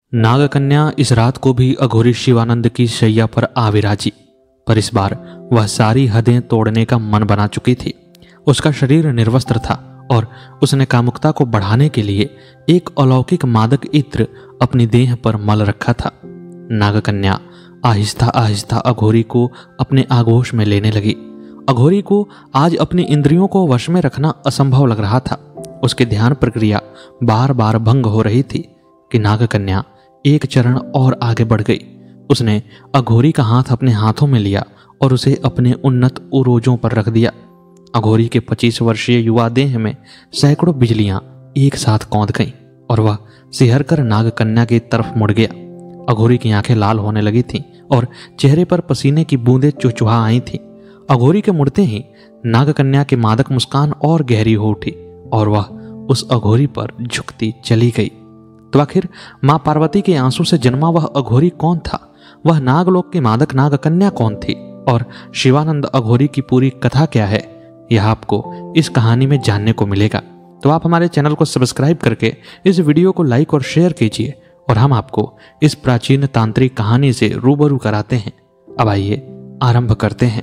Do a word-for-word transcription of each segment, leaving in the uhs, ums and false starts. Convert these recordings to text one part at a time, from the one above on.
नागकन्या इस रात को भी अघोरी शिवानंद की शैया पर आ विराजी, पर इस बार वह सारी हदें तोड़ने का मन बना चुकी थी। उसका शरीर निर्वस्त्र था और उसने कामुकता को बढ़ाने के लिए एक अलौकिक मादक इत्र अपनी देह पर मल रखा था। नागकन्या आहिस्ता आहिस्ता अघोरी को अपने आगोश में लेने लगी। अघोरी को आज अपनी इंद्रियों को वश में रखना असंभव लग रहा था। उसकी ध्यान प्रक्रिया बार बार भंग हो रही थी कि नागकन्या एक चरण और आगे बढ़ गई। उसने अघोरी का हाथ अपने हाथों में लिया और उसे अपने उन्नत उरोजों पर रख दिया। अघोरी के पच्चीस वर्षीय युवा देह में सैकड़ों बिजलियां एक साथ कौंध गईं और वह सिहर कर नागकन्या की तरफ मुड़ गया। अघोरी की आंखें लाल होने लगी थीं और चेहरे पर पसीने की बूंदें चुचुहा आई थीं। अघोरी के मुड़ते ही नागकन्या की मादक मुस्कान और गहरी हो उठी और वह उस अघोरी पर झुकती चली गई। तो आखिर मां पार्वती के आंसू से जन्मा वह अघोरी कौन था? वह नागलोक की मादक नागकन्या कौन थी? और शिवानंद अघोरी की पूरी कथा क्या है, यह आपको इस कहानी में जानने को मिलेगा। तो आप हमारे चैनल को सब्सक्राइब करके इस वीडियो को लाइक और शेयर कीजिए और हम आपको इस प्राचीन तांत्रिक कहानी से रूबरू कराते हैं। अब आइए आरंभ करते हैं।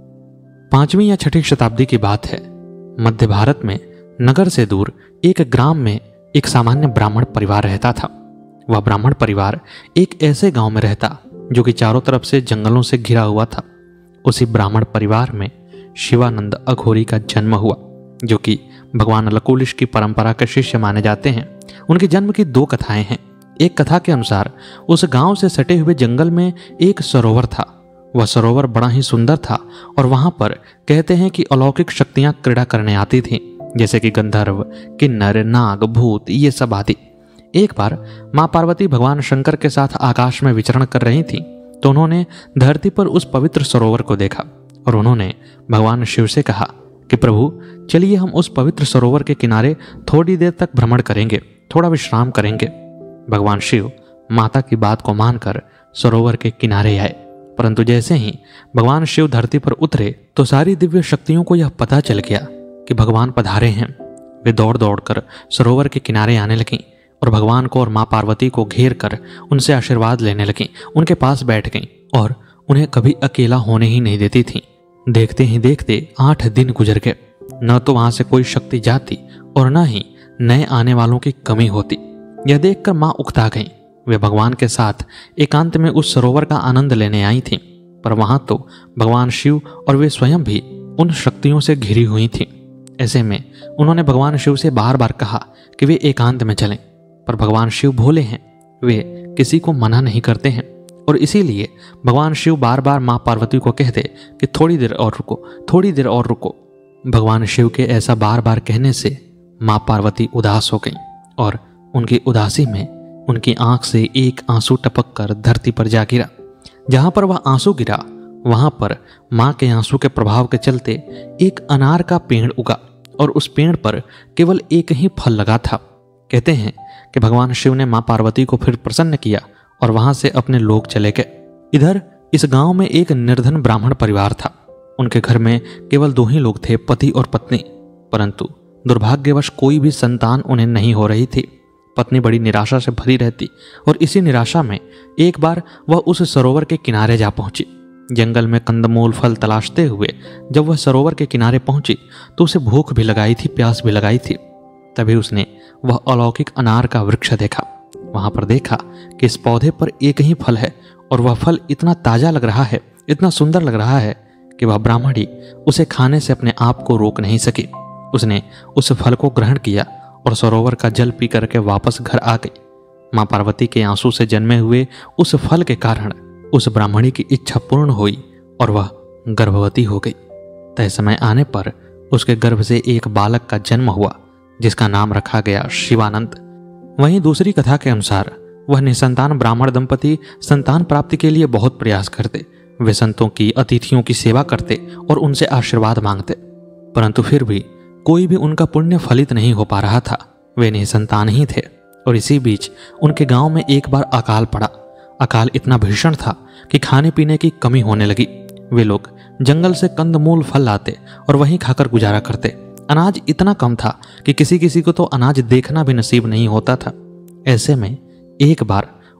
पांचवी या छठी शताब्दी की बात है। मध्य भारत में नगर से दूर एक ग्राम में एक सामान्य ब्राह्मण परिवार रहता था। वह ब्राह्मण परिवार एक ऐसे गांव में रहता जो कि चारों तरफ से जंगलों से घिरा हुआ था। उसी ब्राह्मण परिवार में शिवानंद अघोरी का जन्म हुआ, जो कि भगवान लकुलिश की परंपरा के शिष्य माने जाते हैं। उनके जन्म की दो कथाएं हैं। एक कथा के अनुसार उस गांव से सटे हुए जंगल में एक सरोवर था। वह सरोवर बड़ा ही सुंदर था और वहां पर कहते हैं कि अलौकिक शक्तियां क्रीड़ा करने आती थीं, जैसे कि गंधर्व, किन्नर, नाग, भूत, ये सब आदि। एक बार मां पार्वती भगवान शंकर के साथ आकाश में विचरण कर रही थीं, तो उन्होंने धरती पर उस पवित्र सरोवर को देखा और उन्होंने भगवान शिव से कहा कि प्रभु, चलिए हम उस पवित्र सरोवर के किनारे थोड़ी देर तक भ्रमण करेंगे, थोड़ा विश्राम करेंगे। भगवान शिव माता की बात को मानकर सरोवर के किनारे आए, परंतु जैसे ही भगवान शिव धरती पर उतरे तो सारी दिव्य शक्तियों को यह पता चल गया कि भगवान पधारे हैं। वे दौड़ दौड़ कर सरोवर के किनारे आने लगीं और भगवान को और मां पार्वती को घेर कर उनसे आशीर्वाद लेने लगीं। उनके पास बैठ गईं और उन्हें कभी अकेला होने ही नहीं देती थीं। देखते ही देखते आठ दिन गुजर गए। न तो वहां से कोई शक्ति जाती और न ही नए आने वालों की कमी होती। यह देखकर मां उकता गईं। वे भगवान के साथ एकांत में उस सरोवर का आनंद लेने आई थीं, पर वहां तो भगवान शिव और वे स्वयं भी उन शक्तियों से घिरी हुई थीं। ऐसे में उन्होंने भगवान शिव से बार बार कहा कि वे एकांत में चलें, पर भगवान शिव भोले हैं, वे किसी को मना नहीं करते हैं और इसीलिए भगवान शिव बार बार मां पार्वती को कहते कि थोड़ी देर और रुको, थोड़ी देर और रुको। भगवान शिव के ऐसा बार बार कहने से मां पार्वती उदास हो गईं और उनकी उदासी में उनकी आंख से एक आंसू टपक कर धरती पर जा गिरा। जहां पर वह आंसू गिरा वहां पर मां के आंसू के प्रभाव के चलते एक अनार का पेड़ उगा और उस पेड़ पर केवल एक ही फल लगा था। कहते हैं कि भगवान शिव ने मां पार्वती को फिर प्रसन्न किया और वहां से अपने लोक चले गए। इधर इस गांव में एक निर्धन ब्राह्मण परिवार था। उनके घर में केवल दो ही लोग थे, पति और पत्नी, परंतु दुर्भाग्यवश कोई भी संतान उन्हें नहीं हो रही थी। पत्नी बड़ी निराशा से भरी रहती और इसी निराशा में एक बार वह उस सरोवर के किनारे जा पहुंची। जंगल में कंदमूल फल तलाशते हुए जब वह सरोवर के किनारे पहुंची तो उसे भूख भी लगाई थी, प्यास भी लगाई थी। तभी उसने वह अलौकिक अनार का वृक्ष देखा। वहां पर देखा कि इस पौधे पर एक ही फल है और वह फल इतना ताजा लग रहा है, इतना सुंदर लग रहा है कि वह ब्राह्मणी उसे खाने से अपने आप को रोक नहीं सकी। उसने उस फल को ग्रहण किया और सरोवर का जल पी करके वापस घर आ गई। मां पार्वती के आंसू से जन्मे हुए उस फल के कारण उस ब्राह्मणी की इच्छा पूर्ण हुई और वह गर्भवती हो गई। तय समय आने पर उसके गर्भ से एक बालक का जन्म हुआ, जिसका नाम रखा गया शिवानंद। वहीं दूसरी कथा के अनुसार वह निसंतान ब्राह्मण दंपति संतान प्राप्ति के लिए बहुत प्रयास करते। वे संतों की, अतिथियों की सेवा करते और उनसे आशीर्वाद मांगते, परंतु फिर भी कोई भी उनका पुण्य फलित नहीं हो पा रहा था। वे निसंतान ही थे और इसी बीच उनके गांव में एक बार अकाल पड़ा। अकाल इतना भीषण था कि खाने पीने की कमी होने लगी। वे लोग जंगल से कंदमूल फल लाते और वहीं खाकर गुजारा करते। अनाज इतना कम था कि किसी किसी को तो अनाज देखना भी नसीब नहीं होता था। ऐसे में एक बार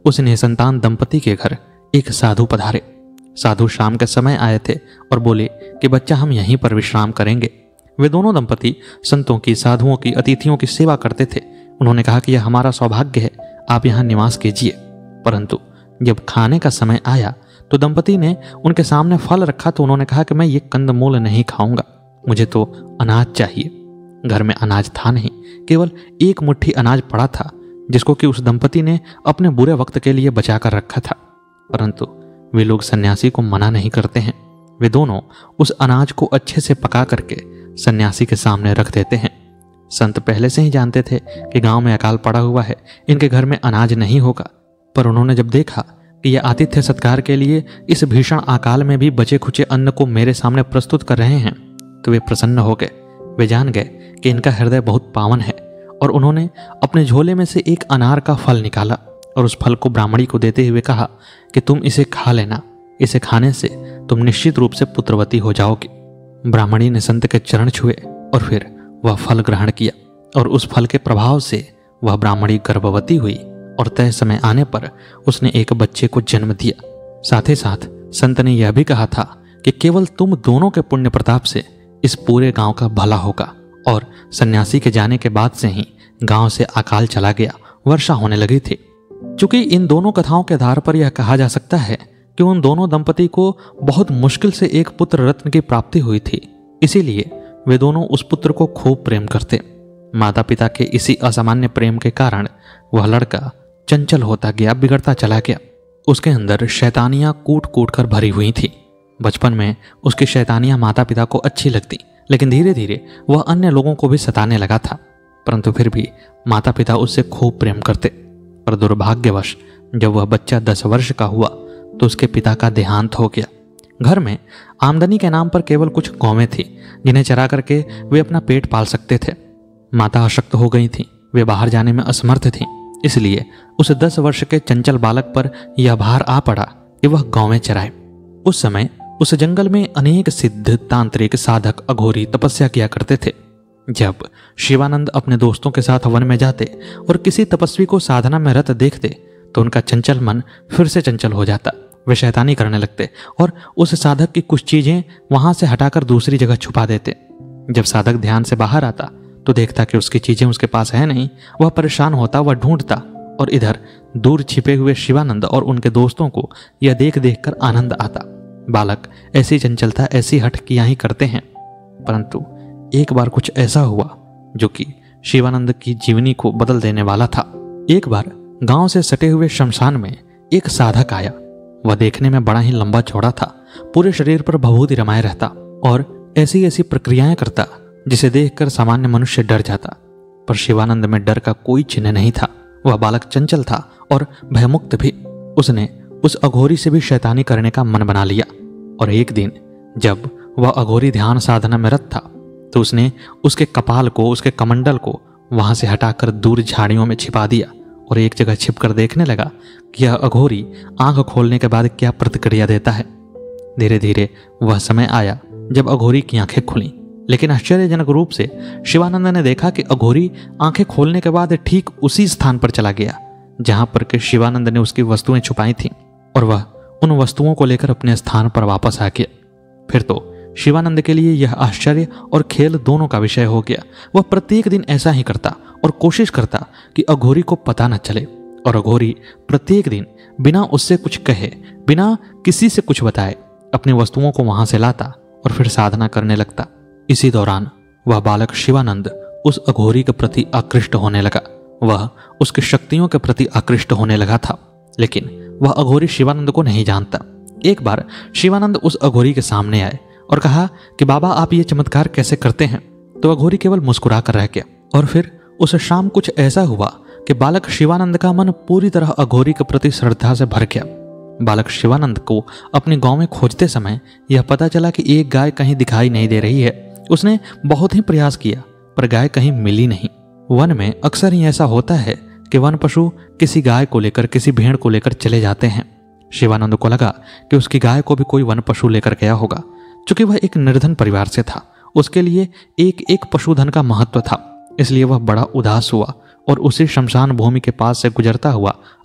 उस निसंतान दंपति के घर एक साधु पधारे। साधु शाम के समय आए थे और बोले कि बच्चा हम यहीं पर विश्राम करेंगे। वे दोनों दंपति संतों की, साधुओं की, अतिथियों की सेवा करते थे। उन्होंने कहा कि यह हमारा सौभाग्य है, आप यहाँ निवास कीजिए। परंतु जब खाने का समय आया तो दंपति ने उनके सामने फल रखा तो उन्होंने कहा कि मैं ये कंदमूल नहीं खाऊंगा, मुझे तो अनाज चाहिए। घर में अनाज था नहीं, केवल एक मुट्ठी अनाज पड़ा था जिसको कि उस दंपति ने अपने बुरे वक्त के लिए बचा कर रखा था। परंतु वे लोग सन्यासी को मना नहीं करते हैं। वे दोनों उस अनाज को अच्छे से पका करके सन्यासी के सामने रख देते हैं। संत पहले से ही जानते थे कि गांव में अकाल पड़ा हुआ है, इनके घर में अनाज नहीं होगा। पर उन्होंने जब देखा कि यह आतिथ्य सत्कार के लिए इस भीषण अकाल में भी बचे खुचे अन्न को मेरे सामने प्रस्तुत कर रहे हैं तो वे प्रसन्न हो गए। वे जान गए कि इनका हृदय बहुत पावन है और उन्होंने अपने झोले में से एक अनार का फल निकाला और उस फल को ब्राह्मणी को देते हुए कहा कि तुम इसे खा लेना, इसे खाने से तुम निश्चित रूप से पुत्रवती हो जाओगी। ब्राह्मणी ने संत के चरण छुए और फिर वह फल ग्रहण किया और उस फल के प्रभाव से वह ब्राह्मणी गर्भवती हुई और तय समय आने पर उसने एक बच्चे को जन्म दिया। साथ ही साथ संत ने यह भी कहा था कि केवल तुम दोनों के पुण्य प्रताप से इस पूरे गांव का भला होगा। और सन्यासी के जाने के बाद से ही गांव से अकाल चला गया, वर्षा होने लगी थी। चूंकि इन दोनों कथाओं के आधार पर यह कहा जा सकता है कि उन दोनों दंपति को बहुत मुश्किल से एक पुत्र रत्न की प्राप्ति हुई थी, इसीलिए वे दोनों उस पुत्र को खूब प्रेम करते। माता पिता के इसी असामान्य प्रेम के कारण वह लड़का चंचल होता गया, बिगड़ता चला गया। उसके अंदर शैतानियां कूट कूट कर भरी हुई थी। बचपन में उसकी शैतानियां माता पिता को अच्छी लगती, लेकिन धीरे धीरे वह अन्य लोगों को भी सताने लगा था। परंतु फिर भी माता पिता उससे खूब प्रेम करते। पर दुर्भाग्यवश जब वह बच्चा दस वर्ष का हुआ तो उसके पिता का देहांत हो गया। घर में आमदनी के नाम पर केवल कुछ गौवें थी जिन्हें चरा करके वे अपना पेट पाल सकते थे। माता अशक्त हो गई थी, वे बाहर जाने में असमर्थ थीं, इसलिए उस दस वर्ष के चंचल बालक पर यह भार आ पड़ा कि वह गौवें चराए। उस समय उस जंगल में अनेक सिद्ध, तांत्रिक, साधक, अघोरी तपस्या किया करते थे। जब शिवानंद अपने दोस्तों के साथ वन में जाते और किसी तपस्वी को साधना में रत देखते तो उनका चंचल मन फिर से चंचल हो जाता। वे शैतानी करने लगते और उस साधक की कुछ चीजें वहां से हटाकर दूसरी जगह छुपा देते। जब साधक ध्यान से बाहर आता तो देखता कि उसकी चीजें उसके पास है नहीं। वह परेशान होता, वह ढूंढता और इधर दूर छिपे हुए शिवानंद और उनके दोस्तों को यह देख देख कर आनंद आता। बालक ऐसी चंचलता, ऐसी हठ कियां ही करते हैं। परंतु एक बार कुछ ऐसा हुआ जो कि शिवानंद की जीवनी को बदल देने वाला था। एक बार गांव से सटे हुए शमशान में एक साधक आया। वह देखने में बड़ा ही लंबा चौड़ा था, पूरे शरीर पर भभूति रमाए रहता और ऐसी ऐसी प्रक्रियाएं करता जिसे देखकर सामान्य मनुष्य डर जाता। पर शिवानंद में डर का कोई चिन्ह नहीं था। वह बालक चंचल था और भयमुक्त भी। उसने उस अघोरी से भी शैतानी करने का मन बना लिया और एक दिन जब वह अघोरी ध्यान साधना में रत था तो उसने उसके कपाल को, उसके कमंडल को वहां से हटाकर दूर झाड़ियों में छिपा दिया और एक जगह छिपकर देखने लगा कि यह अघोरी आंख खोलने के बाद क्या प्रतिक्रिया देता है। धीरे धीरे वह समय आया जब अघोरी की आंखें खुली, लेकिन आश्चर्यजनक रूप से शिवानंद ने देखा कि अघोरी आंखें खोलने के बाद ठीक उसी स्थान पर चला गया जहां पर के शिवानंद ने उसकी वस्तुएं छुपाई थीं और वह उन वस्तुओं को लेकर अपने स्थान पर वापस आ गया। फिर तो शिवानंद के लिए यह आश्चर्य और खेल दोनों का विषय हो गया। वह प्रत्येक दिन ऐसा ही करता और कोशिश करता कि अघोरी को पता न चले और अघोरी प्रत्येक दिन बिना उससे कुछ कहे, बिना किसी से कुछ बताए अपनी वस्तुओं को वहां से लाता और फिर साधना करने लगता। इसी दौरान वह बालक शिवानंद उस अघोरी के प्रति आकृष्ट होने लगा। वह उसकी शक्तियों के प्रति आकृष्ट होने लगा था, लेकिन वह अघोरी शिवानंद को नहीं जानता। एक बार शिवानंद उस अघोरी के सामने आए और कहा कि बाबा आप ये चमत्कार कैसे करते हैं? तो अघोरी केवल मुस्कुरा कर रह गया। और फिर उस शाम कुछ ऐसा हुआ कि बालक शिवानंद का मन पूरी तरह अघोरी के प्रति श्रद्धा से भर गया। बालक शिवानंद को अपने गांव में खोजते समय यह पता चला कि एक गाय कहीं दिखाई नहीं दे रही है। उसने बहुत ही प्रयास किया पर गाय कहीं मिली नहीं। वन में अक्सर ही ऐसा होता है कि वन पशु किसी गाय को लेकर, किसी भेड़ को लेकर चले जाते हैं। शिवानंद को लगा कि उसकी गाय को भी कोई वन पशु लेकर गया होगा। चूंकि वह एक निर्धन परिवार से था, उसके लिए एक एक पशुधन का महत्व था, इसलिए वह बड़ा उदास हुआ और उसी शमशान भूमि के पास से गुजरता हुआ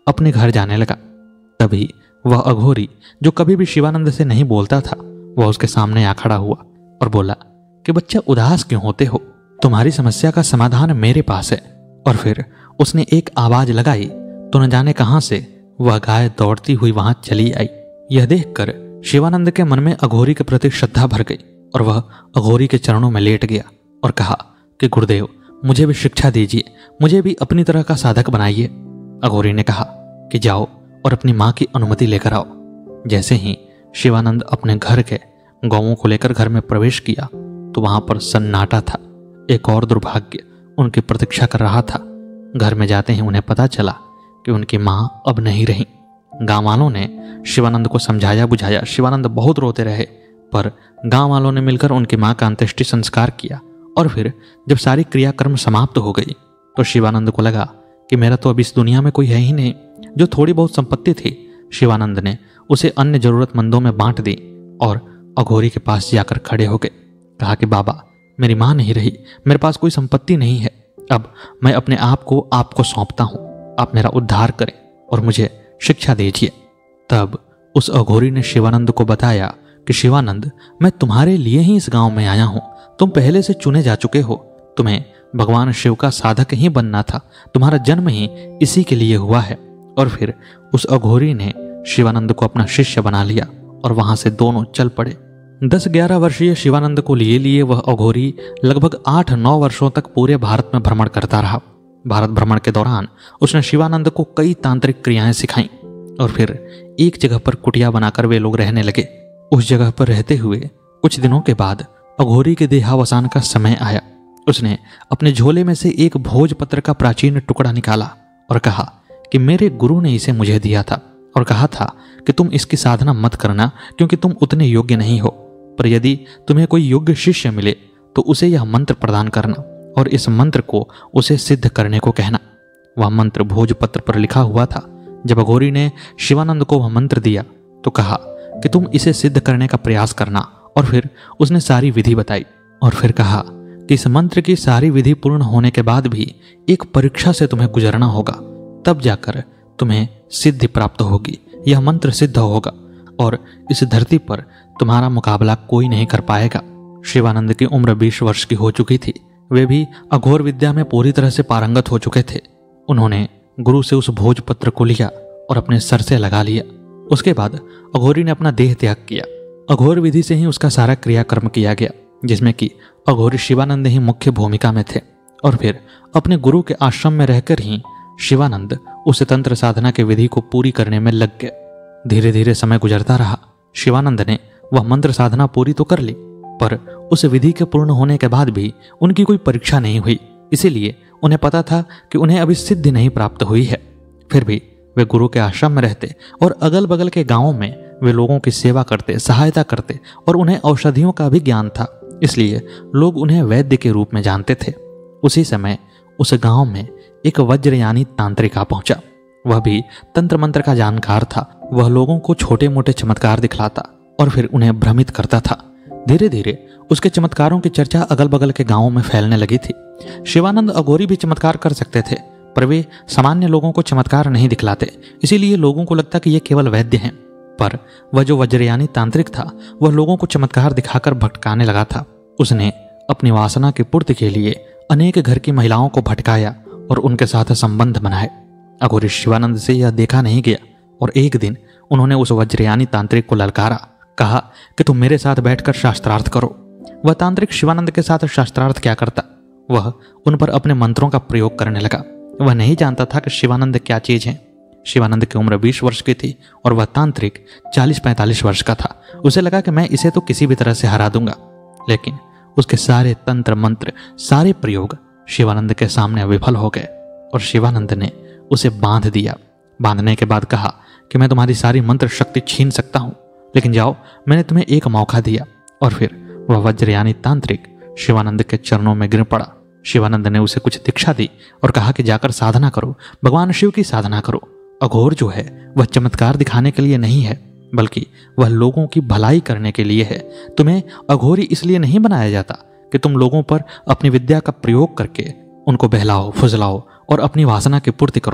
अपने घर जाने लगा। तभी वह अघोरी, जो कभी भी शिवानंद से नहीं बोलता था, वह उसके सामने आ खड़ा हुआ और बोला कि बच्चा, उदास क्यों होते हो? तुम्हारी समस्या का समाधान मेरे पास है। और फिर उसने एक आवाज लगाई तो न जाने कहां से वह गाय दौड़ती हुई वहां चली आई। यह देखकर शिवानंद के मन में अघोरी के प्रति श्रद्धा भर गई और वह अघोरी के चरणों में लेट गया और कहा कि गुरुदेव, मुझे भी शिक्षा दीजिए, मुझे भी अपनी तरह का साधक बनाइए। अघोरी ने कहा कि जाओ और अपनी मां की अनुमति लेकर आओ। जैसे ही शिवानंद अपने घर के गौओं को लेकर घर में प्रवेश किया तो वहां पर सन्नाटा था। एक और दुर्भाग्य उनकी प्रतीक्षा कर रहा था। घर में जाते ही उन्हें पता चला कि उनकी मां अब नहीं रही। गांव वालों ने शिवानंद को समझाया बुझाया। शिवानंद बहुत रोते रहे, पर गांव वालों ने मिलकर उनकी मां का अंत्येष्टि संस्कार किया। और फिर जब सारी क्रियाकर्म समाप्त हो गई तो शिवानंद को लगा कि मेरा तो अब इस दुनिया में कोई है ही नहीं। जो थोड़ी बहुत संपत्ति थी, शिवानंद ने उसे अन्य जरूरतमंदों में बांट दी और अघोरी के पास जाकर खड़े हो गए। कहा कि बाबा, मेरी मां नहीं रही, मेरे पास कोई संपत्ति नहीं है, अब मैं अपने आप को आपको सौंपता हूं। आप मेरा उद्धार करें और मुझे शिक्षा दीजिए। तब उस अघोरी ने शिवानंद को बताया कि शिवानंद, मैं तुम्हारे लिए ही इस गांव में आया हूं। तुम पहले से चुने जा चुके हो। तुम्हें भगवान शिव का साधक ही बनना था। तुम्हारा जन्म ही इसी के लिए हुआ है। और फिर उस अघोरी ने शिवानंद को अपना शिष्य बना लिया और वहां से दोनों चल पड़े। दस ग्यारह वर्षीय शिवानंद को लिए लिए वह अघोरी लगभग आठ नौ वर्षों तक पूरे भारत में भ्रमण करता रहा। भारत भ्रमण के दौरान उसने शिवानंद को कई तांत्रिक क्रियाएं सिखाई और फिर एक जगह पर कुटिया बनाकर वे लोग रहने लगे। उस जगह पर रहते हुए कुछ दिनों के बाद अघोरी के देहावसान का समय आया। उसने अपने झोले में से एक भोजपत्र का प्राचीन टुकड़ा निकाला और कहा कि मेरे गुरु ने इसे मुझे दिया था और कहा था कि तुम इसकी साधना मत करना क्योंकि तुम उतने योग्य नहीं हो, पर यदि तुम्हें कोई योग्य शिष्य मिले तो उसे यह मंत्र प्रदान करना और इस मंत्र को उसे सिद्ध करने को कहना। वह मंत्र भोजपत्र पर लिखा हुआ था। जब अघोरी ने शिवानंद को वह मंत्र दिया तो कहा कि तुम इसे सिद्ध करने का प्रयास करना। और फिर उसने सारी विधि बताई और फिर कहा कि इस मंत्र की सारी विधि पूर्ण होने के बाद भी एक परीक्षा से तुम्हें गुजरना होगा, तब जाकर तुम्हें सिद्धि प्राप्त होगी। यह मंत्र सिद्ध होगा और इस धरती पर तुम्हारा मुकाबला कोई नहीं कर पाएगा। शिवानंद की उम्र बीस वर्ष की हो चुकी थी। वे भी अघोर विद्या में पूरी तरह से पारंगत हो चुके थे। उन्होंने गुरु से उस भोजपत्र को लिया और अपने सर से लगा लिया। उसके बाद अघोरी ने अपना देह त्याग किया। अघोर विधि से ही उसका सारा क्रियाकर्म किया गया, जिसमें कि अघोरी शिवानंद ही मुख्य भूमिका में थे। और फिर अपने गुरु के आश्रम में रहकर ही शिवानंद उस तंत्र साधना के विधि को पूरी करने में लग गए। धीरे धीरे समय गुजरता रहा। शिवानंद ने वह मंत्र साधना पूरी तो कर ली, पर उस विधि के पूर्ण होने के बाद भी उनकी कोई परीक्षा नहीं हुई। इसीलिए उन्हें पता था कि उन्हें अभी सिद्धि नहीं प्राप्त हुई है। फिर भी वे गुरु के आश्रम में रहते और अगल बगल के गांवों में वे लोगों की सेवा करते, सहायता करते और उन्हें औषधियों का भी ज्ञान था, इसलिए लोग उन्हें वैद्य के रूप में जानते थे। उसी समय उस गांव में एक वज्रयानी तांत्रिक आ पहुंचा। वह भी तंत्र मंत्र का जानकार था। वह लोगों को छोटे मोटे चमत्कार दिखलाता और फिर उन्हें भ्रमित करता था। धीरे धीरे उसके चमत्कारों की चर्चा अगल बगल के गांवों में फैलने लगी थी। शिवानंद अघोरी भी चमत्कार कर सकते थे, पर वे सामान्य लोगों को चमत्कार नहीं दिखलाते, इसीलिए लोगों को लगता कि ये केवल वैद्य हैं। पर वह जो वज्रयानी तांत्रिक था, वह लोगों को चमत्कार दिखाकर भटकाने लगा था। उसने अपनी वासना की पूर्ति के लिए अनेक घर की महिलाओं को भटकाया और उनके साथ संबंध बनाए। अघोरी शिवानंद से यह देखा नहीं गया और एक दिन उन्होंने उस वज्रयानी तांत्रिक को ललकारा। कहा कि तुम मेरे साथ बैठकर शास्त्रार्थ करो। वह तांत्रिक शिवानंद के साथ शास्त्रार्थ क्या करता, वह उन पर अपने मंत्रों का प्रयोग करने लगा। वह नहीं जानता था कि शिवानंद क्या चीज है। शिवानंद की उम्र बीस वर्ष की थी और वह तांत्रिक चालीस पैंतालीस वर्ष का था। उसे लगा कि मैं इसे तो किसी भी तरह से हरा दूंगा, लेकिन उसके सारे तंत्र मंत्र, सारे प्रयोग शिवानंद के सामने विफल हो गए और शिवानंद ने उसे बांध दिया। बांधने के बाद कहा कि मैं तुम्हारी सारी मंत्र शक्ति छीन सकता हूं, लेकिन जाओ, मैंने तुम्हें एक मौका दिया। और फिर वह वज्रयानी तांत्रिक शिवानंद के चरणों में गिर पड़ा। शिवानंद ने उसे कुछ दीक्षा दी और कहा कि जाकर साधना करो, भगवान शिव की साधना करो। अघोर जो है वह चमत्कार दिखाने के लिए नहीं है, बल्कि वह लोगों की भलाई करने के लिए है। तुम्हें अघोरी इसलिए नहीं बनाया जाता कि तुम लोगों पर अपनी विद्या का प्रयोग करके उनको बहलाओ, फुसलाओ और अपनी वासना की पूर्ति करो।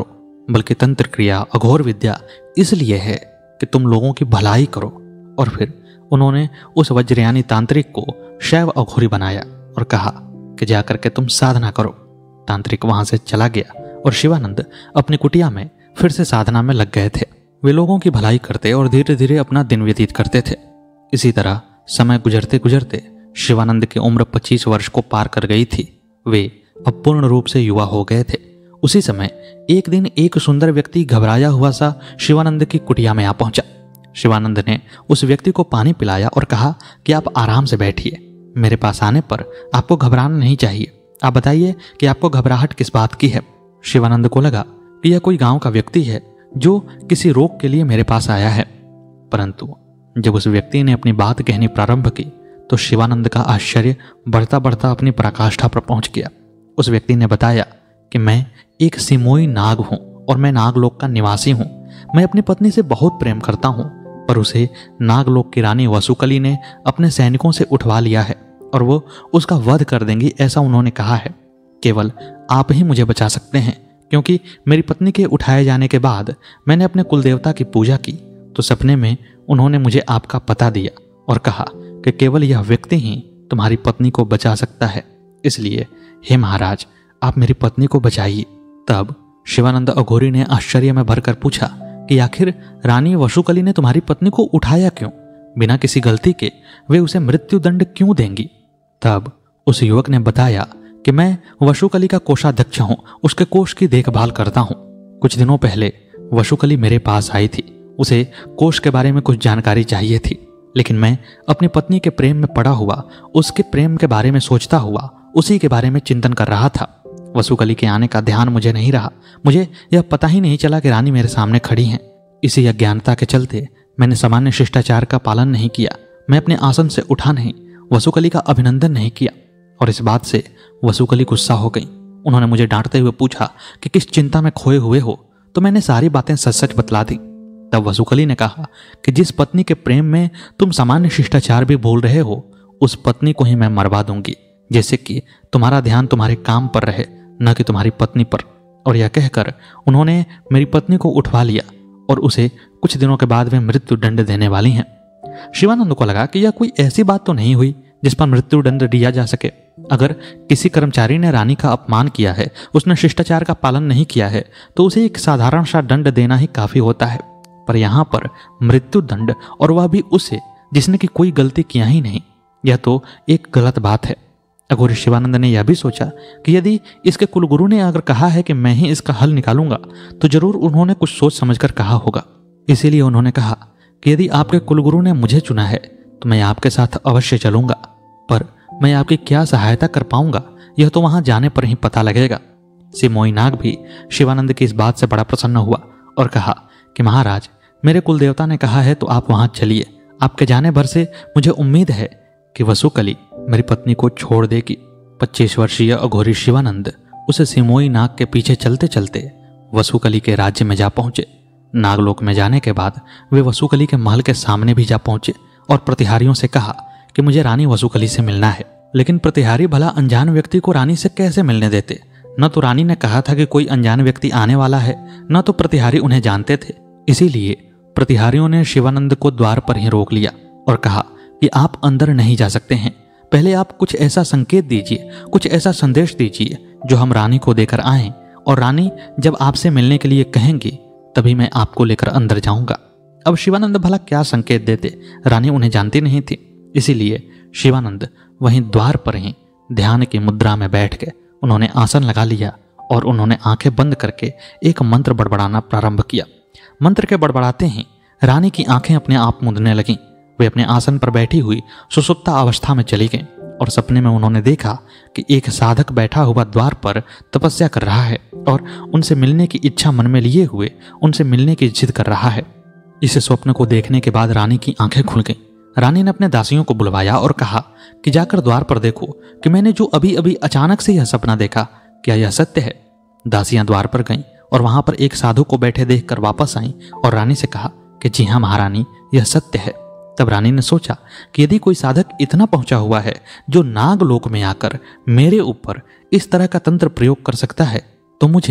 बल्कि तंत्र क्रिया, अघोर विद्या इसलिए है कि तुम लोगों की भलाई करो। और फिर उन्होंने उस वज्रयानी तांत्रिक को शैव अघोरी बनाया और कहा कि जाकर के तुम साधना करो। तांत्रिक वहां से चला गया और शिवानंद अपनी कुटिया में फिर से साधना में लग गए थे। वे लोगों की भलाई करते और धीरे धीरे अपना दिन व्यतीत करते थे। इसी तरह समय गुजरते गुजरते शिवानंद की उम्र पच्चीस वर्ष को पार कर गई थी। वे अब पूर्ण रूप से युवा हो गए थे। उसी समय एक दिन एक सुंदर व्यक्ति घबराया हुआ सा शिवानंद की कुटिया में आ पहुंचा। शिवानंद ने उस व्यक्ति को पानी पिलाया और कहा कि आप आराम से बैठिए, मेरे पास आने पर आपको घबराना नहीं चाहिए। आप बताइए कि आपको घबराहट किस बात की है। शिवानंद को लगा कि यह कोई गांव का व्यक्ति है जो किसी रोग के लिए मेरे पास आया है। परंतु जब उस व्यक्ति ने अपनी बात कहनी प्रारंभ की तो शिवानंद का आश्चर्य बढ़ता बढ़ता अपनी पराकाष्ठा पर पहुंच गया। उस व्यक्ति ने बताया कि मैं एक सिमोई नाग हूं और मैं नागलोक का निवासी हूं। मैं अपनी पत्नी से बहुत प्रेम करता हूं, पर उसे नागलोक की रानी वसुकली ने अपने सैनिकों से उठवा लिया है और वो उसका वध कर देंगी, ऐसा उन्होंने कहा है। केवल आप ही मुझे बचा सकते हैं, क्योंकि मेरी पत्नी के उठाए जाने के बाद मैंने अपने कुलदेवता की पूजा की तो सपने में उन्होंने मुझे आपका पता दिया और कहा कि केवल यह व्यक्ति ही तुम्हारी पत्नी को बचा सकता है। इसलिए हे महाराज, आप मेरी पत्नी को बचाइए। तब शिवानंद अघोरी ने आश्चर्य में भरकर पूछा कि आखिर रानी वसुकली ने तुम्हारी पत्नी को उठाया क्यों? बिना किसी गलती के वे उसे मृत्यु दंड क्यों देंगी? तब उस युवक ने बताया कि मैं वसुकली का कोषाध्यक्ष हूं, उसके कोष की देखभाल करता हूं। कुछ दिनों पहले वसुकली मेरे पास आई थी। उसे कोष के बारे में कुछ जानकारी चाहिए थी, लेकिन मैं अपनी पत्नी के प्रेम में पड़ा हुआ उसके प्रेम के बारे में सोचता हुआ उसी के बारे में चिंतन कर रहा था। वसुकली के आने का ध्यान मुझे नहीं रहा। मुझे यह पता ही नहीं चला कि रानी मेरे सामने खड़ी हैं। इसी अज्ञानता के चलते मैंने सामान्य शिष्टाचार का पालन नहीं किया। मैं अपने आसन से उठा नहीं, वसुकली का अभिनंदन नहीं किया और इस बात से वसुकली गुस्सा हो गई। उन्होंने मुझे डांटते हुए पूछा कि किस चिंता में खोए हुए हो, तो मैंने सारी बातें सच सच बतला दी। तब वसुकली ने कहा कि जिस पत्नी के प्रेम में तुम सामान्य शिष्टाचार भी भूल रहे हो, उस पत्नी को ही मैं मरवा दूंगी, जैसे कि तुम्हारा ध्यान तुम्हारे काम पर रहे, न कि तुम्हारी पत्नी पर। और यह कहकर उन्होंने मेरी पत्नी को उठवा लिया और उसे कुछ दिनों के बाद वे मृत्यु दंड देने वाली हैं। शिवानंद को लगा कि यह कोई ऐसी बात तो नहीं हुई जिस पर मृत्यु दंड दिया जा सके। अगर किसी कर्मचारी ने रानी का अपमान किया है, उसने शिष्टाचार का पालन नहीं किया है, तो उसे एक साधारण सा दंड देना ही काफी होता है। पर यहां पर मृत्यु दंड, और वह भी उसे जिसने की कोई गलती किया ही नहीं, यह तो एक गलत बात है। अघोरी शिवानंद ने यह भी सोचा कि यदि इसके कुलगुरु ने अगर कहा है कि मैं ही इसका हल निकालूंगा, तो जरूर उन्होंने कुछ सोच समझकर कहा होगा। इसीलिए उन्होंने कहा कि यदि आपके कुलगुरु ने मुझे चुना है तो मैं आपके साथ अवश्य चलूंगा, पर मैं आपकी क्या सहायता कर पाऊंगा यह तो वहां जाने पर ही पता लगेगा। सिमोई नाग भी शिवानंद की इस बात से बड़ा प्रसन्न हुआ और कहा कि महाराज, मेरे कुलदेवता ने कहा है तो आप वहां चलिए। आपके जाने भर से मुझे उम्मीद है कि वसुकली मेरी पत्नी को छोड़ देगी। पच्चीस वर्षीय अघोरी शिवानंद उसे सिमोई नाग के पीछे चलते चलते वसुकली के राज्य में जा पहुंचे। नागलोक में जाने के बाद वे वसुकली के महल के सामने भी जा पहुंचे और प्रतिहारियों से कहा कि मुझे रानी वसुकली से मिलना है। लेकिन प्रतिहारी भला अनजान व्यक्ति को रानी से कैसे मिलने देते? न तो रानी ने कहा था कि कोई अनजान व्यक्ति आने वाला है, न तो प्रतिहारी उन्हें जानते थे। इसीलिए प्रतिहारियों ने शिवानंद को द्वार पर ही रोक लिया और कहा कि आप अंदर नहीं जा सकते हैं। पहले आप कुछ ऐसा संकेत दीजिए, कुछ ऐसा संदेश दीजिए जो हम रानी को देकर आएं, और रानी जब आपसे मिलने के लिए कहेंगी तभी मैं आपको लेकर अंदर जाऊंगा। अब शिवानंद भला क्या संकेत देते? रानी उन्हें जानती नहीं थी। इसीलिए शिवानंद वहीं द्वार पर ही ध्यान की मुद्रा में बैठ गए। उन्होंने आसन लगा लिया और उन्होंने आंखें बंद करके एक मंत्र बड़बड़ाना प्रारंभ किया। मंत्र के बड़बड़ाते ही रानी की आंखें अपने आप मुंदने लगीं। वे अपने आसन पर बैठी हुई सुसुप्ता अवस्था में चली गईं और सपने में उन्होंने देखा कि एक साधक बैठा हुआ द्वार पर तपस्या कर रहा है और उनसे मिलने की इच्छा मन में लिए हुए उनसे मिलने की जिद कर रहा है। इस स्वप्न को देखने के बाद रानी की आंखें खुल गईं। रानी ने अपने दासियों को बुलवाया और कहा कि जाकर द्वार पर देखो कि मैंने जो अभी अभी अचानक से यह सपना देखा, क्या यह सत्य है? दासियां द्वार पर गईं और वहां पर एक साधु को बैठे देखकर वापस आईं और रानी से कहा कि जी हाँ महारानी, यह सत्य है। तब रानी ने सोचा कि यदि कोई साधक इतना पहुंचा हुआ है जो नागलोक में आकर मेरे ऊपर इस तरह का तंत्र प्रयोग कर सकता है, तो मुझे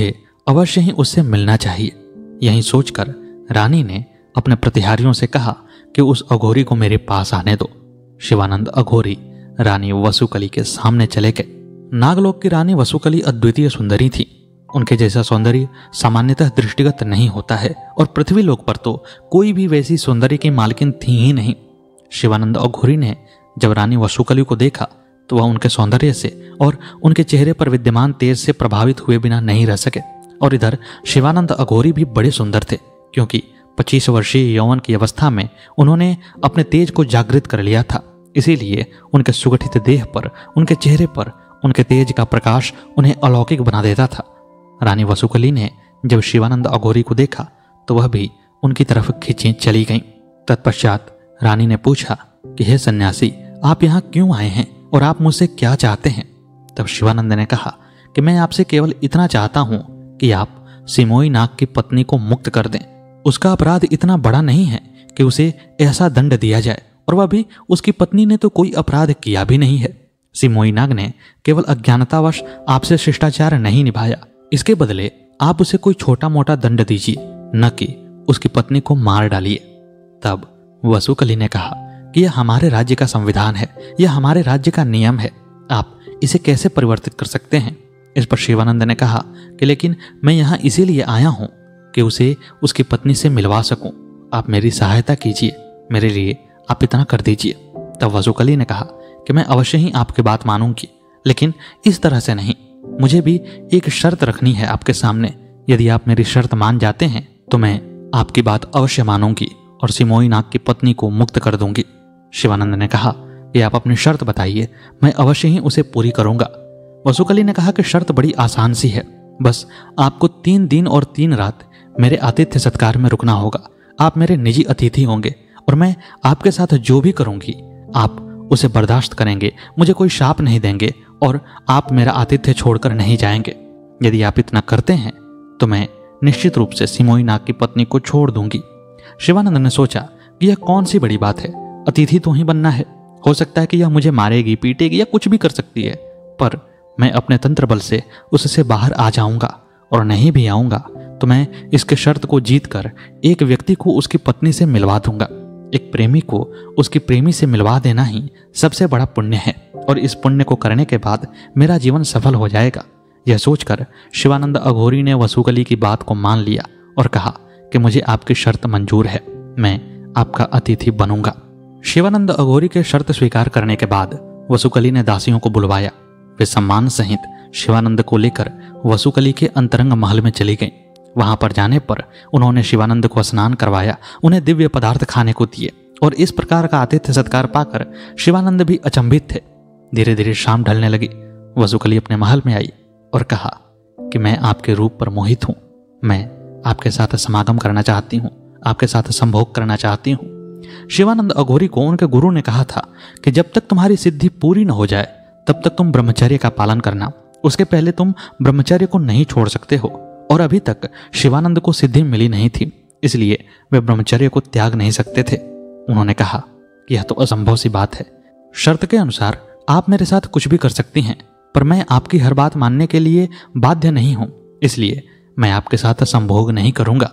अवश्य ही उससे मिलना चाहिए। यही सोचकर रानी ने अपने प्रतिहारियों से कहा कि उस अघोरी को मेरे पास आने दो। शिवानंद अघोरी रानी वसुकली के सामने चले गए। नागलोक की रानी वसुकली अद्वितीय सुंदरी थी। उनके जैसा सौंदर्य सामान्यतः दृष्टिगत नहीं होता है और पृथ्वी लोक पर तो कोई भी वैसी सौंदर्य की मालकिन थी ही नहीं। शिवानंद अघोरी ने जब रानी वसुकली को देखा तो वह उनके सौंदर्य से और उनके चेहरे पर विद्यमान तेज से प्रभावित हुए बिना नहीं रह सके। और इधर शिवानंद अघोरी भी बड़े सुंदर थे, क्योंकि पच्चीस वर्षीय यौवन की अवस्था में उन्होंने अपने तेज को जागृत कर लिया था। इसीलिए उनके सुगठित देह पर, उनके चेहरे पर उनके तेज का प्रकाश उन्हें अलौकिक बना देता था। रानी वसुकली ने जब शिवानंद अघोरी को देखा तो वह भी उनकी तरफ खींची चली गईं। तत्पश्चात रानी ने पूछा कि हे सन्यासी, आप यहाँ क्यों आए हैं और आप मुझसे क्या चाहते हैं? तब शिवानंद ने कहा कि मैं आपसे केवल इतना चाहता हूं कि आप सिमोई नाग की पत्नी को मुक्त कर दें। उसका अपराध इतना बड़ा नहीं है कि उसे ऐसा दंड दिया जाए, और वह भी उसकी पत्नी ने तो कोई अपराध किया भी नहीं है। सिमोई नाग ने केवल अज्ञानतावश आपसे शिष्टाचार नहीं निभाया, इसके बदले आप उसे कोई छोटा मोटा दंड दीजिए, न कि उसकी पत्नी को मार डालिए। तब वसुकली ने कहा कि यह हमारे राज्य का संविधान है, यह हमारे राज्य का नियम है, आप इसे कैसे परिवर्तित कर सकते हैं? इस पर शिवानंद ने कहा कि लेकिन मैं यहाँ इसीलिए आया हूँ कि उसे उसकी पत्नी से मिलवा सकूं। आप मेरी सहायता कीजिए, मेरे लिए आप इतना कर दीजिए। तब वसुकली ने कहा कि मैं अवश्य ही आपकी बात मानूंगी, लेकिन इस तरह से नहीं। मुझे भी एक शर्त रखनी है आपके सामने। यदि आप मेरी शर्त मान जाते हैं तो मैं आपकी बात अवश्य मानूंगी और सिमोई नाग की पत्नी को मुक्त कर दूंगी। शिवानंद ने कहा कि आप अपनी शर्त बताइए, मैं अवश्य ही उसे पूरी करूंगा। वसुकली ने कहा कि शर्त बड़ी आसान सी है, बस आपको तीन दिन और तीन रात मेरे आतिथ्य सत्कार में रुकना होगा। आप मेरे निजी अतिथि होंगे और मैं आपके साथ जो भी करूंगी आप उसे बर्दाश्त करेंगे, मुझे कोई शाप नहीं देंगे और आप मेरा आतिथ्य छोड़कर नहीं जाएंगे। यदि आप इतना करते हैं तो मैं निश्चित रूप से सिमोई नाग की पत्नी को छोड़ दूंगी। शिवानंद ने सोचा कि यह कौन सी बड़ी बात है, अतिथि तो ही बनना है। हो सकता है कि यह मुझे मारेगी, पीटेगी या कुछ भी कर सकती है, पर मैं अपने तंत्र बल से उससे बाहर आ जाऊंगा, और नहीं भी आऊंगा तो मैं इसके शर्त को जीत कर एक व्यक्ति को उसकी पत्नी से मिलवा दूंगा। एक प्रेमी को उसकी प्रेमी से मिलवा देना ही सबसे बड़ा पुण्य है, और इस पुण्य को करने के बाद मेरा जीवन सफल हो जाएगा। यह सोचकर शिवानंद अघोरी ने वसुकली की बात को मान लिया और कहा कि मुझे आपकी शर्त मंजूर है, मैं आपका अतिथि बनूंगा। शिवानंद अघोरी के शर्त स्वीकार करने के बाद वसुकली ने दासियों को बुलवाया। वे सम्मान सहित शिवानंद को लेकर वसुकली के अंतरंग महल में चली गईं। वहां पर जाने पर उन्होंने शिवानंद को स्नान करवाया, उन्हें दिव्य पदार्थ खाने को दिए, और इस प्रकार का आतिथ्य सत्कार पाकर शिवानंद भी अचंभित थे। धीरे धीरे शाम ढलने लगी। वसुकली अपने महल में आई और कहा कि मैं आपके रूप पर मोहित हूं, मैं आपके साथ समागम करना चाहती हूं, आपके साथ संभोग करना चाहती हूं। शिवानंद अघोरी को उनके गुरु ने कहा था कि जब तक तुम्हारी सिद्धि पूरी न हो जाए तब तक तुम ब्रह्मचर्य का पालन करना, उसके पहले तुम ब्रह्मचर्य को नहीं छोड़ सकते हो। और अभी तक शिवानंद को सिद्धि मिली नहीं थी, इसलिए वे ब्रह्मचर्य को त्याग नहीं सकते थे। उन्होंने कहा कि यह तो असंभव सी बात है। शर्त के अनुसार आप मेरे साथ कुछ भी कर सकती हैं, पर मैं आपकी हर बात मानने के लिए बाध्य नहीं हूं, इसलिए मैं आपके साथ संभोग नहीं करूंगा।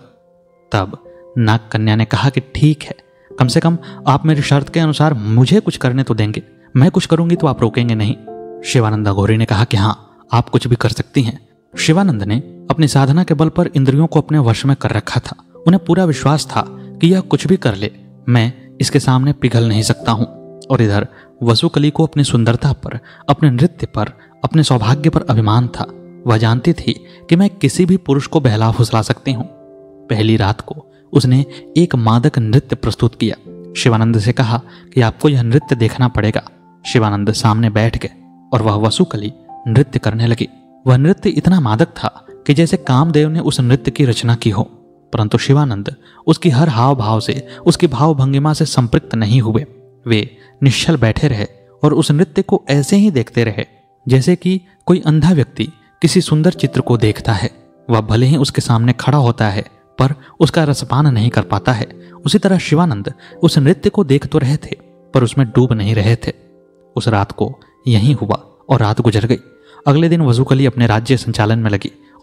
तब नाग कन्या ने कहा कि ठीक है, कम से कम आप मेरी शर्त के अनुसार मुझे कुछ करने तो देंगे, मैं कुछ करूंगी तो आप रोकेंगे नहीं। शिवानंद अघोरी ने कहा कि हाँ, आप कुछ भी कर सकती हैं। शिवानंद ने अपनी साधना के बल पर इंद्रियों को अपने वश में कर रखा था। उन्हें पूरा विश्वास था कि यह कुछ भी कर ले, मैं इसके सामने पिघल नहीं सकता हूं। और इधर वसुकली को अपनी सुंदरता पर, अपने नृत्य पर, अपने सौभाग्य पर अभिमान था। वह जानती थी कि मैं किसी भी पुरुष को बहला फुसला सकती हूँ। पहली रात को उसने एक मादक नृत्य प्रस्तुत किया। शिवानंद से कहा कि आपको यह नृत्य देखना पड़ेगा। शिवानंद सामने बैठ गए और वह वसुकली नृत्य करने लगी। वह नृत्य इतना मादक था कि जैसे कामदेव ने उस नृत्य की रचना की हो, परंतु शिवानंद उसकी हर हाव भाव से, उसकी भाव भंगिमा से संपृक्त नहीं हुए। वे निश्चल बैठे रहे और उस नृत्य को ऐसे ही देखते रहे जैसे कि कोई अंधा व्यक्ति किसी सुंदर चित्र को देखता है। वह भले ही उसके सामने खड़ा होता है पर उसका रसपान नहीं कर पाता है। उसी तरह शिवानंद उस नृत्य को देख तो रहे थे पर उसमें डूब नहीं रहे थे। उस रात को यही हुआ और रात गुजर गई। अगले दिन वसुकली अपने राज्य संचालन में लगी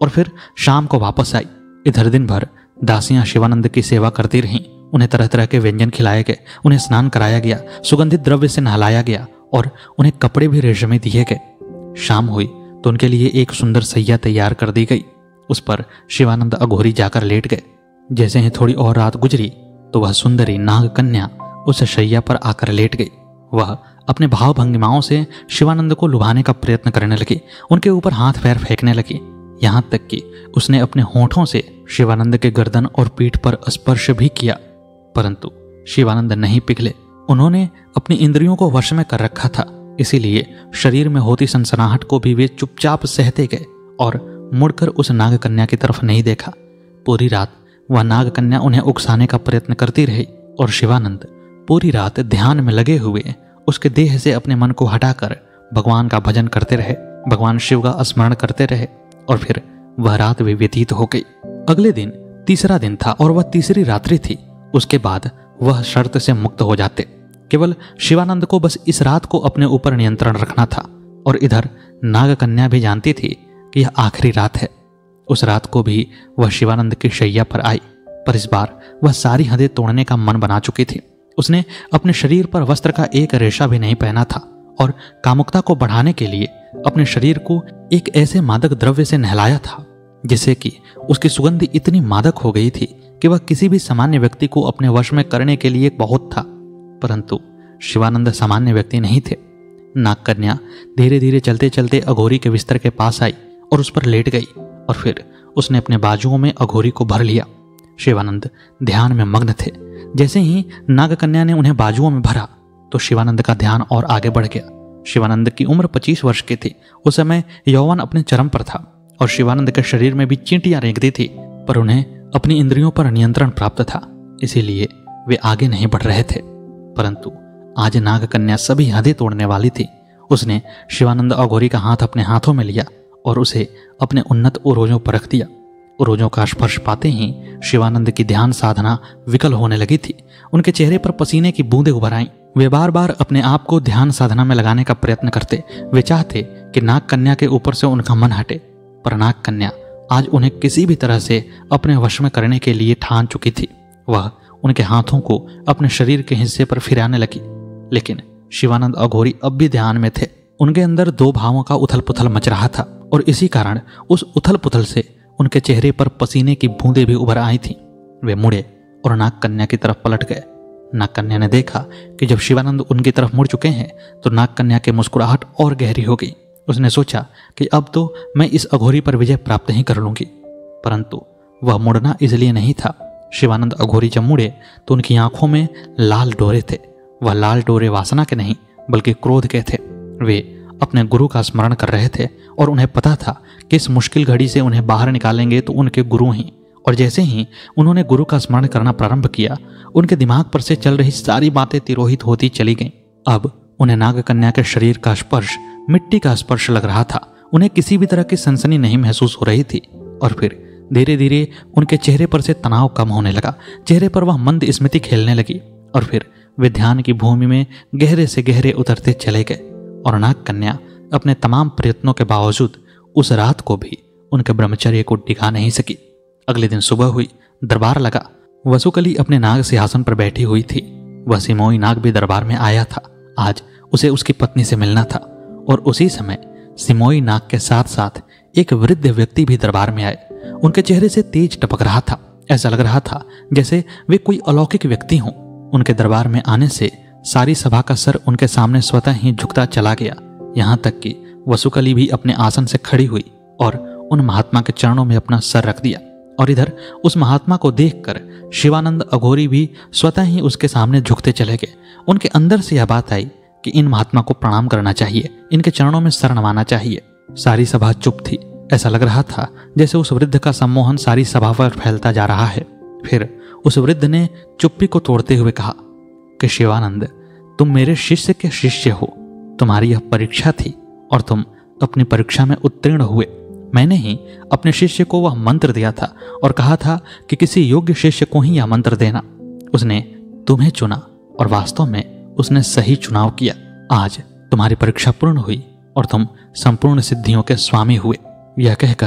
और फिर शाम को वापस आई। इधर दिन भर दासियां शिवानंद की सेवा करती रहीं। उन्हें तरह तरह के व्यंजन खिलाए गए, उन्हें स्नान कराया गया, सुगंधित द्रव्य से नहलाया गया और उन्हें कपड़े भी रेशमी दिए गए। शाम हुई तो उनके लिए एक सुंदर सैया तैयार कर दी गई। उस पर शिवानंद अघोरी जाकर लेट गए। जैसे ही थोड़ी और रात गुजरी तो वह सुंदरी नाग कन्या उस शैया पर आकर लेट गई। वह अपने भाव भंगिमाओं से शिवानंद को लुभाने का प्रयत्न करने लगी, उनके ऊपर हाथ पैर फेंकने लगी, यहां तक कि उसने अपने होठों से शिवानंद के गर्दन और पीठ पर स्पर्श भी किया, परंतु शिवानंद नहीं पिघले। उन्होंने अपनी इंद्रियों को वश में कर रखा था, इसीलिए शरीर में होती सनसनाहट को भी वे चुपचाप सहते गए और मुड़कर उस नाग कन्या की तरफ नहीं देखा। पूरी रात वह नाग कन्या उन्हें उकसाने का प्रयत्न करती रही और शिवानंद पूरी रात ध्यान में लगे हुए उसके देह से अपने मन को हटाकर भगवान का भजन करते रहे, भगवान शिव का स्मरण करते रहे और फिर वह रात भी व्यतीत हो गई। अगले दिन तीसरा दिन था और वह तीसरी रात्रि थी। उसके बाद वह शर्त से मुक्त हो जाते। केवल शिवानंद को बस इस रात को अपने ऊपर नियंत्रण रखना था और इधर नाग कन्या भी जानती थी कि यह आखिरी रात है। उस रात को भी वह शिवानंद की शैया पर आई, पर इस बार वह सारी हदें तोड़ने का मन बना चुकी थी। उसने अपने शरीर पर वस्त्र का एक रेशा भी नहीं पहना था और कामुकता को बढ़ाने के लिए अपने शरीर को एक ऐसे मादक द्रव्य से नहलाया था जिससे कि उसकी सुगंध इतनी मादक हो गई थी कि वह किसी भी सामान्य व्यक्ति को अपने वश में करने के लिए बहुत था। परंतु शिवानंद सामान्य व्यक्ति नहीं थे। नाग कन्या धीरे धीरे चलते चलते अघोरी के बिस्तर के पास आई और उस पर लेट गई और फिर उसने अपने बाजुओं में अघोरी को भर लिया। शिवानंद ध्यान में मग्न थे। जैसे ही नाग कन्या ने उन्हें बाजुओं में भरा तो शिवानंद का ध्यान और आगे बढ़ गया। शिवानंद की उम्र पच्चीस वर्ष की थी। उस समय यौवन अपने चरम पर था और शिवानंद के शरीर में भी चींटियां रेंगती थी, पर उन्हें अपनी इंद्रियों पर नियंत्रण प्राप्त था, इसीलिए वे आगे नहीं बढ़ रहे थे। परंतु आज नाग कन्या सभी हदें तोड़ने वाली थी। उसने शिवानंद अघोरी का हाथ अपने हाथों में लिया और उसे अपने उन्नत उरोजों पर रख दिया। उरोजों का स्पर्श पाते ही शिवानंद की ध्यान साधना विकल होने लगी थी। उनके चेहरे पर पसीने की बूंदें उभर आईं। वे बार बार अपने आप को ध्यान साधना में लगाने का प्रयत्न करते। वे चाहते कि नाग कन्या के ऊपर से उनका मन हटे, पर नाग कन्या आज उन्हें किसी भी तरह से अपने वश में करने के लिए ठान चुकी थी। वह उनके हाथों को अपने शरीर के हिस्से पर फिराने लगी, लेकिन शिवानंद अघोरी अब भी ध्यान में थे। उनके अंदर दो भावों का उथल पुथल मच रहा था और इसी कारण उस उथल पुथल से उनके चेहरे पर पसीने की बूंदें भी उभर आई थीं। वे मुड़े और नाग कन्या की तरफ पलट गए। नाग कन्या ने देखा कि जब शिवानंद उनकी तरफ मुड़ चुके हैं तो नाग कन्या की मुस्कुराहट और गहरी हो गई। उसने सोचा कि अब तो मैं इस अघोरी पर विजय प्राप्त ही कर लूंगी, परंतु वह मुड़ना इसलिए नहीं था। शिवानंद अघोरी जब मुड़े तो उनकी आंखों में लाल डोरे थे। वह लाल डोरे वासना के नहीं बल्कि क्रोध के थे। वे अपने गुरु का स्मरण कर रहे थे और उन्हें पता था कि इस मुश्किल घड़ी से उन्हें बाहर निकालेंगे तो उनके गुरु ही। और जैसे ही उन्होंने गुरु का स्मरण करना प्रारंभ किया, उनके दिमाग पर से चल रही सारी बातें तिरोहित होती चली गईं। अब उन्हें नाग कन्या के शरीर का स्पर्श मिट्टी का स्पर्श लग रहा था। उन्हें किसी भी तरह की सनसनी नहीं महसूस हो रही थी और फिर धीरे धीरे उनके चेहरे पर से तनाव कम होने लगा। चेहरे पर वह मंद स्मृति खेलने लगी और फिर वे ध्यान की भूमि में गहरे से गहरे उतरते चले गए। और नाग कन्या अपने तमाम प्रयत्नों के बावजूद उस रात को भी उनके ब्रह्मचर्य को टिका नहीं सकी। अगले दिन सुबह हुई, दरबार लगा। वसुकली अपने नाग सिंहासन पर बैठी हुई थी। वह सिमोई नाग भी दरबार में आया था। आज उसे उसकी पत्नी से मिलना था और उसी समय सिमोई नाग के साथ साथ एक वृद्ध व्यक्ति भी दरबार में आए। उनके चेहरे से तेज टपक रहा था। ऐसा लग रहा था जैसे वे कोई अलौकिक व्यक्ति हों। उनके दरबार में आने से सारी सभा का सर उनके सामने स्वतः ही झुकता चला गया, यहाँ तक कि वसुकली भी अपने आसन से खड़ी हुई और उन महात्मा के चरणों में अपना सर रख दिया। और इधर उस महात्मा को देखकर शिवानंद अघोरी भी स्वतः ही उसके सामने झुकते चले गए। उनके अंदर से यह बात आई कि इन महात्मा को प्रणाम करना चाहिए, इनके चरणों में सर नवाना चाहिए। सारी सभा चुप थी। ऐसा लग रहा था जैसे उस वृद्ध का सम्मोहन सारी सभा पर फैलता जा रहा है। फिर उस वृद्ध ने चुप्पी को तोड़ते हुए कहा कि शिवानंद, तुम मेरे शिष्य के शिष्य हो। तुम्हारी यह परीक्षा थी और तुम अपनी परीक्षा में उत्तीर्ण हुए। मैंने ही अपने शिष्य को वह मंत्र दिया था और कहा था कि किसी योग्य शिष्य को ही यह मंत्र देना। उसने तुम्हें चुना और वास्तव में उसने सही चुनाव किया। आज तुम्हारी परीक्षा पूर्ण हुई और तुम संपूर्ण सिद्धियों के स्वामी हुए। यह कहकर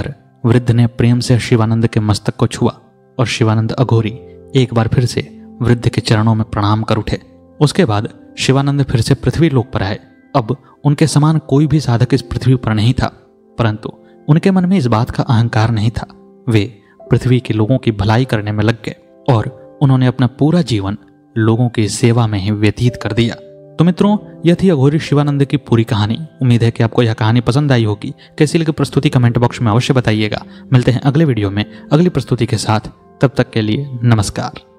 वृद्ध ने प्रेम से शिवानंद के मस्तक को छुआ और शिवानंद अघोरी एक बार फिर से वृद्ध के चरणों में प्रणाम कर उठे। उसके बाद शिवानंद फिर से पृथ्वी लोक पर आए। अब उनके समान कोई भी साधक इस पृथ्वी पर नहीं था, परंतु उनके मन में इस बात का अहंकार नहीं था। वे पृथ्वी के लोगों की भलाई करने में लग गए और उन्होंने अपना पूरा जीवन लोगों की सेवा में ही व्यतीत कर दिया। तो मित्रों, यह थी अघोरी शिवानंद की पूरी कहानी। उम्मीद है कि आपको यह कहानी पसंद आई होगी। कैसी लगी प्रस्तुति कमेंट बॉक्स में अवश्य बताइएगा। मिलते हैं अगले वीडियो में अगली प्रस्तुति के साथ। तब तक के लिए नमस्कार।